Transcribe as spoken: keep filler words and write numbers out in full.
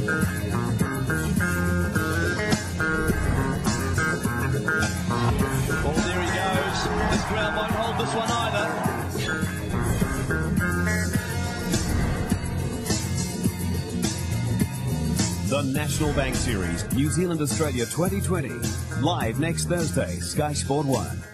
Oh, there he goes. This ground won't hold this one either. The National Bank Series, New Zealand Australia twenty twenty. Live next Thursday, Sky Sport one.